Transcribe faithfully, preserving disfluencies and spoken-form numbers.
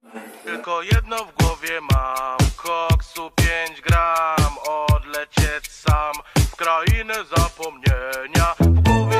Tylko jedno w głowie mam, koksu pięć gram, odlecieć sam w krainę zapomnienia. W głowie